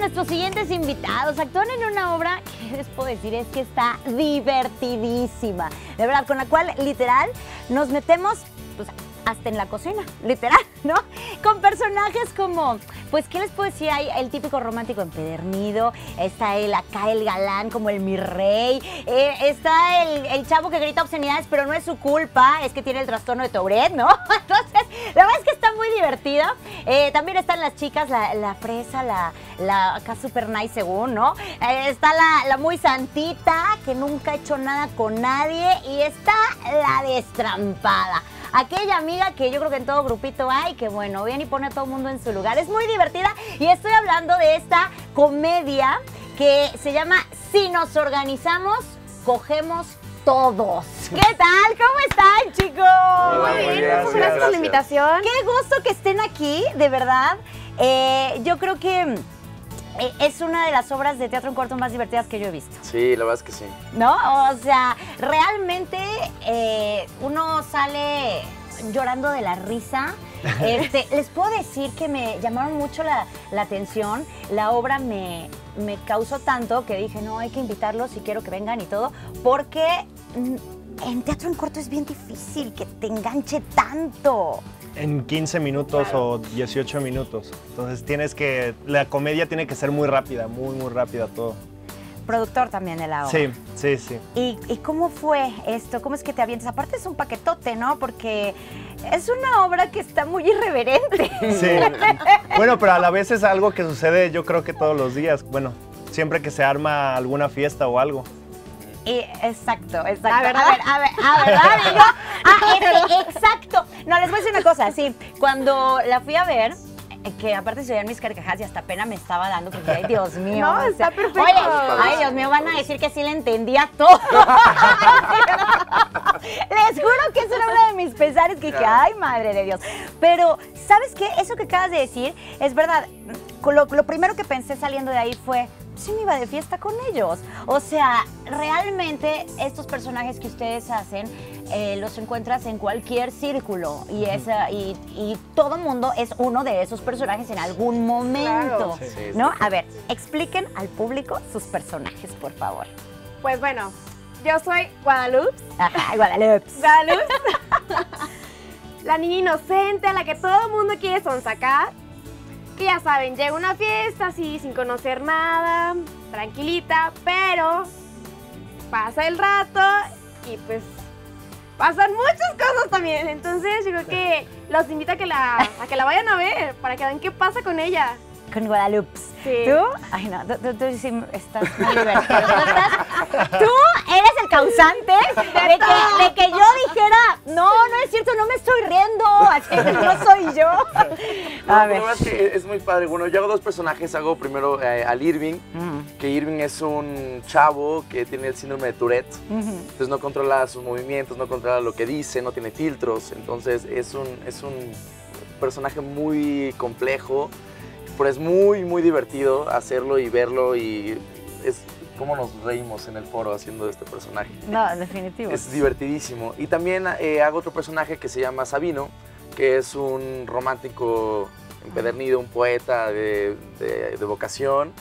nuestros siguientes invitados. Actúan en una obra que les puedo decir es que está divertidísima. De verdad, con la cual literal nos metemos pues, hasta en la cocina, literal, ¿no? Con personajes como, pues, ¿qué les puedo decir? Hay el típico romántico empedernido, está acá el galán como el mi rey, está el chavo que grita obscenidades, pero no es su culpa, es que tiene el trastorno de Tourette, ¿no? Entonces, la verdad es que está muy divertida. También están las chicas, la fresa, la acá super nice según, ¿no? Está la muy santita, que nunca ha hecho nada con nadie, y está la destrampada. Aquella amiga que yo creo que en todo grupito hay, que bueno, viene y pone a todo el mundo en su lugar. Es muy divertida y estoy hablando de esta comedia que se llama Si nos organizamos, cogemos todos. ¿Qué tal? ¿Cómo están, chicos? Muy bien, muchas gracias por la invitación. Qué gusto que estén aquí, de verdad. Yo creo que es una de las obras de teatro en corto más divertidas que yo he visto. Sí, la verdad es que sí. ¿No? O sea, realmente uno sale llorando de la risa. Les puedo decir que me llamaron mucho la atención. La obra me causó tanto que dije, no, hay que invitarlos y quiero que vengan y todo, porque en teatro en corto es bien difícil que te enganche tanto. En 15 minutos o 18 minutos. Entonces la comedia tiene que ser muy rápida, muy rápida todo. Productor también de la obra. Sí. ¿Y cómo fue esto? ¿Cómo es que te avientas? Aparte es un paquetote, ¿no? Porque es una obra que está muy irreverente. Sí. Bueno, pero a la vez es algo que sucede yo creo que todos los días. Bueno, siempre que se arma alguna fiesta o algo. Exacto. A ver, exacto. No, les voy a decir una cosa, sí. Cuando la fui a ver, que aparte se oían mis carcajadas y hasta pena me estaba dando porque, ay, Dios mío. No, está perfecto. Oye, ay, Dios mío, van a decir que sí le entendía todo. Les juro que eso era uno de mis pesares que dije, ay, madre de Dios. Pero, ¿sabes qué? Eso que acabas de decir es verdad. Lo primero que pensé saliendo de ahí fue, sí me iba de fiesta con ellos. O sea, realmente estos personajes que ustedes hacen los encuentras en cualquier círculo y todo mundo es uno de esos personajes en algún momento, Claro. Sí, ¿no? A ver, expliquen al público sus personajes, por favor. Pues bueno, yo soy Guadalupe. Ajá, Guadalupe. La niña inocente a la que todo el mundo quiere sonsacar. Que ya saben, llega a una fiesta así sin conocer nada, tranquilita, pero pasa el rato y pues pasan muchas cosas también. Entonces yo creo que los invito a que la vayan a ver para que vean qué pasa con ella. Con Guadalupe. Sí. ¿Tú? Ay, no, tú sí estás muy divertido. Tú eres el causante de que yo dijera, no es cierto, no me estoy riendo, así no soy yo. La verdad es que es muy padre. Bueno, yo hago dos personajes. Hago primero al Irving, que Irving es un chavo que tiene el síndrome de Tourette. Entonces no controla sus movimientos, no controla lo que dice, no tiene filtros. Entonces es un personaje muy complejo. Pero es muy divertido hacerlo y verlo y es como nos reímos en el foro haciendo este personaje. No, definitivo. Es divertidísimo. Y también hago otro personaje que se llama Sabino, que es un romántico empedernido, un poeta de vocación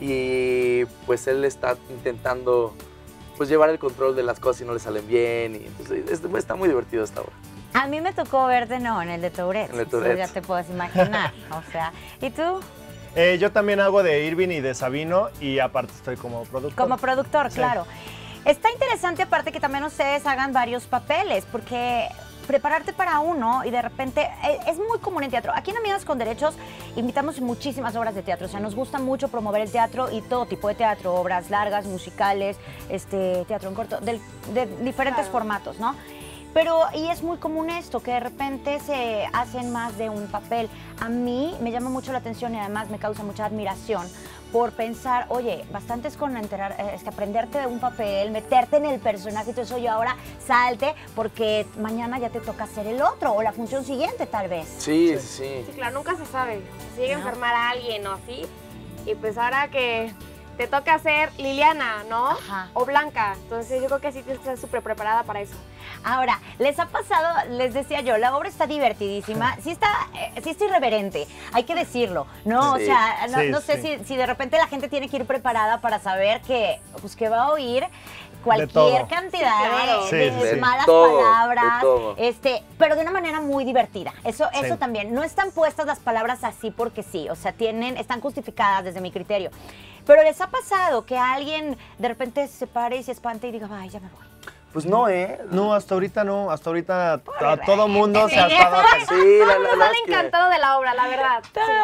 y pues él está intentando pues llevar el control de las cosas y no le salen bien y entonces está muy divertido esta obra. A mí me tocó verte, no, en el de Tourette. En el de Tourette. Ya te puedes imaginar. O sea, ¿y tú? Yo también hago de Irving y de Sabino y aparte estoy como productor. Como productor, Sí. claro. Está interesante aparte que también ustedes hagan varios papeles, porque prepararte para uno y de repente es muy común en teatro. Aquí en Amigos con Derechos invitamos muchísimas obras de teatro, o sea, nos gusta mucho promover el teatro y todo tipo de teatro, obras largas, musicales, teatro en corto, de diferentes formatos, ¿no? Pero, y es muy común esto, que de repente se hacen más de un papel. A mí me llama mucho la atención y además me causa mucha admiración por pensar, oye, bastante es con aprenderte de un papel, meterte en el personaje y todo eso, y ahora salte porque mañana ya te toca hacer el otro o la función siguiente tal vez. Sí. Sí, claro, nunca se sabe. Si llega a enfermar a alguien o así, y pues ahora que te toca ser Liliana, ¿no? Ajá. O Blanca. Entonces yo creo que sí tienes que estar súper preparada para eso. Ahora, ¿les ha pasado? Les decía yo, la obra está divertidísima, sí está irreverente, hay que decirlo, ¿no? Sí. O sea, no, Sí, no sé sí. si de repente la gente tiene que ir preparada para saber que, pues, que va a oír cualquier todo. cantidad Sí, claro. de De malas todo, palabras, de todo. pero de una manera muy divertida. Eso Sí. también. No están puestas las palabras así porque sí, o sea, están justificadas desde mi criterio. Pero les ha pasado que alguien de repente se pare y se espante y diga, ay, ya me voy. Pues no, ¿eh? No, hasta ahorita no. Hasta ahorita a todo mundo se ha Sí, estado... Sí, Todo el mundo verdad sale es que- encantado de la obra, la verdad.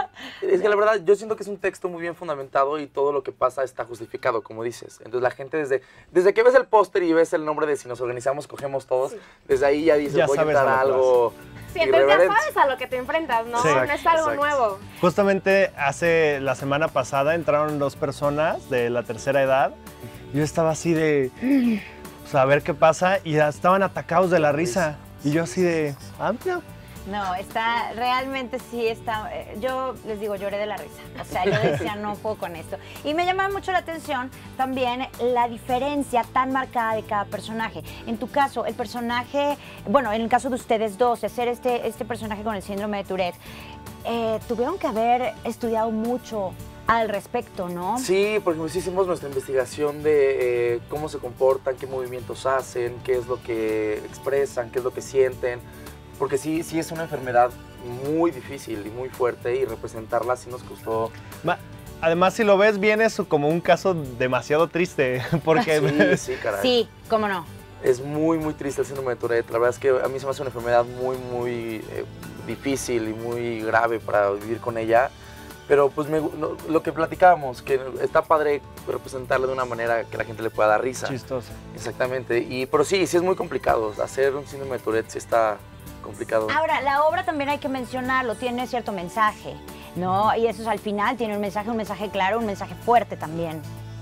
Es que la verdad, yo siento que es un texto muy bien fundamentado y todo lo que pasa está justificado, como dices. Entonces la gente desde que ves el póster y ves el nombre de Si nos organizamos, cogemos todos, desde ahí ya dices, Ya voy a sabes entrar a a lo que algo Sí, entonces ya irreverente. sabes a lo que te enfrentas, ¿no? Sí. No es algo Exacto. nuevo. Justamente hace la semana pasada entraron 2 personas de la tercera edad. Yo estaba así de, pues a ver qué pasa, y ya estaban atacados de la risa. Y yo así de, mira. No, realmente sí está, yo les digo, lloré de la risa. O sea, yo decía, no puedo con esto. Y me llamaba mucho la atención también la diferencia tan marcada de cada personaje. En tu caso, el personaje, bueno, en el caso de ustedes dos, de ser este personaje con el síndrome de Tourette, tuvieron que haber estudiado mucho al respecto, ¿no? Sí, porque pues hicimos nuestra investigación de cómo se comportan, qué movimientos hacen, qué es lo que expresan, qué es lo que sienten. Porque sí es una enfermedad muy difícil y muy fuerte y representarla sí nos costó. Además, si lo ves bien, es como un caso demasiado triste, porque... Sí, caray. Sí, cómo no. Es muy, muy triste el síndrome de Tourette. La verdad es que a mí se me hace una enfermedad muy, muy difícil y muy grave para vivir con ella. Pero pues lo que platicábamos, que está padre representarla de una manera que la gente le pueda dar risa. Chistoso. Exactamente. Pero sí es muy complicado. Hacer un síndrome de Tourette sí está complicado. Ahora, la obra también hay que mencionarlo, tiene cierto mensaje, ¿no? Y eso es al final, tiene un mensaje claro, un mensaje fuerte también.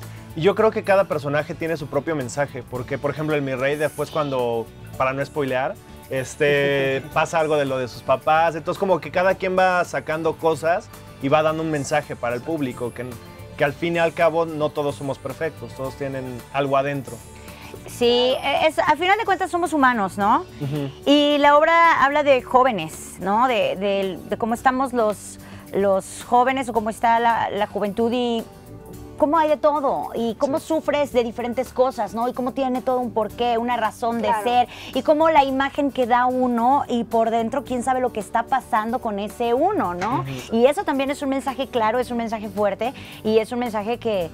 Y yo creo que cada personaje tiene su propio mensaje, porque por ejemplo el Mi Rey después cuando, para no spoilear, pasa algo de lo de sus papás, entonces como que cada quien va sacando cosas y va dando un mensaje para el público, que al fin y al cabo no todos somos perfectos, todos tienen algo adentro. Sí, al final de cuentas somos humanos, ¿no? Y la obra habla de jóvenes, ¿no? De cómo estamos los jóvenes o cómo está la juventud y cómo hay de todo y cómo sufres de diferentes cosas, ¿no? Y cómo tiene todo un porqué, una razón de ser y cómo la imagen que da uno y por dentro quién sabe lo que está pasando con ese uno, ¿no? Y eso también es un mensaje claro, es un mensaje fuerte y es un mensaje que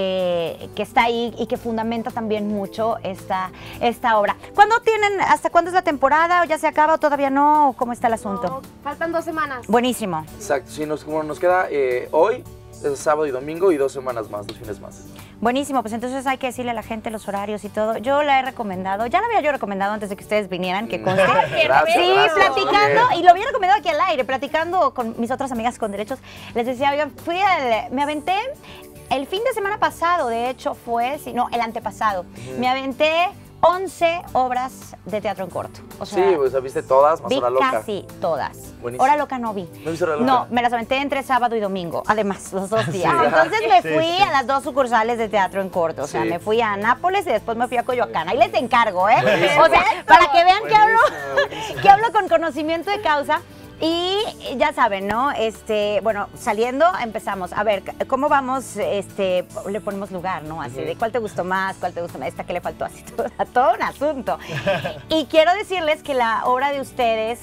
está ahí y que fundamenta también mucho esta obra. ¿Hasta cuándo es la temporada? ¿O ya se acaba o todavía no? ¿Cómo está el asunto? No, faltan 2 semanas. Buenísimo. Exacto. Sí, como nos queda hoy, es sábado y domingo y 2 semanas más, 2 fines más. Buenísimo, pues entonces hay que decirle a la gente los horarios y todo. Yo la he recomendado, ya la había yo recomendado antes de que ustedes vinieran, que conste. Gracias, Sí, gracias, platicando, muy bien. y lo había recomendado aquí al aire, platicando con mis otras amigas con derechos. Les decía, oigan, me aventé el fin de semana pasado, de hecho el antepasado. Me aventé 11 obras de teatro en corto. O sea, Sí, pues viste todas, más vi Hora Loca. casi todas. Buenísimo. Hora Loca no vi. ¿No viste Hora Loca? No, me las aventé entre sábado y domingo, además, los 2 días. Sí. Entonces me Sí, fui sí. a las 2 sucursales de teatro en corto. O sea, Sí. me fui a Nápoles y después me fui a Coyoacán. Ahí les encargo, ¿eh? Buenísimo. O sea, para que vean Buenísimo. que hablo con conocimiento de causa. Y ya saben, ¿no? Bueno, saliendo empezamos. A ver, ¿cómo vamos? Le ponemos lugar, ¿no? Así de cuál te gustó más, esta que le faltó, así todo un asunto. Y quiero decirles que la obra de ustedes,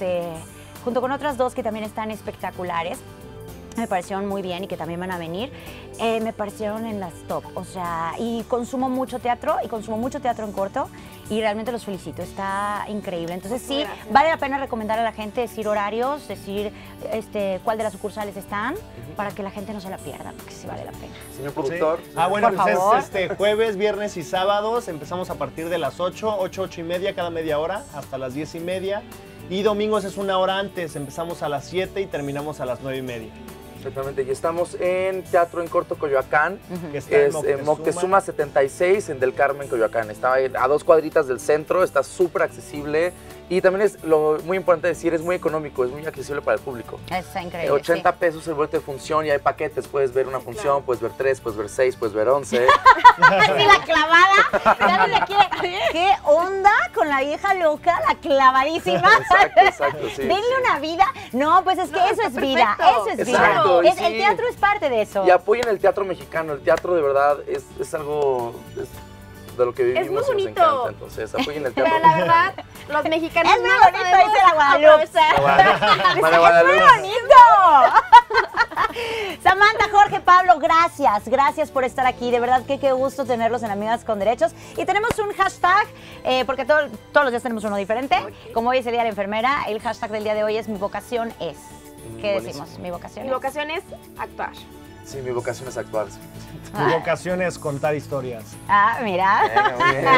junto con otras 2 que también están espectaculares, me parecieron muy bien y que también van a venir, me parecieron en las top. O sea, y consumo mucho teatro en corto y realmente los felicito, está increíble. Entonces sí, Gracias. vale la pena recomendar a la gente, decir horarios, decir cuál de las sucursales están, para que la gente no se la pierda, porque sí vale la pena. Señor productor. Sí. Bueno, Por pues favor. es jueves, viernes y sábados. Empezamos a partir de las 8 y media cada media hora, hasta las 10 y media. Y domingos es 1 hora antes, empezamos a las 7 y terminamos a las 9 y media. Exactamente, y estamos en Teatro en Corto Coyoacán, Que está es en Moctezuma 76 en Del Carmen, Coyoacán. Está a 2 cuadritas del centro, está súper accesible Y también es muy importante decir, es muy económico, es muy accesible para el público. Está increíble. 80 pesos el boleto de función y hay paquetes. Puedes ver una función, puedes ver 3, puedes ver 6, puedes ver 11. Así la clavada. Ya no le quiere. ¿Qué onda con la vieja loca? La clavadísima. Exacto, sí. Denle una vida. No, pues es que eso es vida. Eso es Exacto, vida. sí. El teatro es parte de eso. Y apoyen el teatro mexicano. El teatro de verdad es algo de lo que vivimos. Es muy y bonito. nos encanta. Entonces apoyen el teatro. Pero la verdad, los mexicanos Es muy bonito, dice la Guadalupe. Guadalupe. ¡Qué bonito! Samantha, Jorge, Pablo, gracias por estar aquí. De verdad que qué gusto tenerlos en Amigas con Derechos. Y tenemos un hashtag, porque todos los días tenemos uno diferente. Como hoy es el Día de la Enfermera, el hashtag del día de hoy es mi vocación es. ¿Qué Buenísimo. decimos? Mi vocación Mi es. vocación es actuar. Sí, mi vocación es actuar. Mi vocación es contar historias. Ah, mira. Muy bien.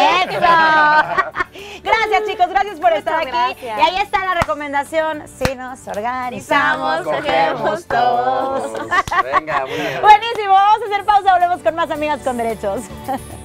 ¡Eso! Gracias, chicos, gracias por estar aquí. Gracias. Y ahí está la recomendación. Si nos organizamos, cogemos todos. Venga, muy bien. Buenísimo, vamos a hacer pausa, volvemos con más Amigas con Derechos.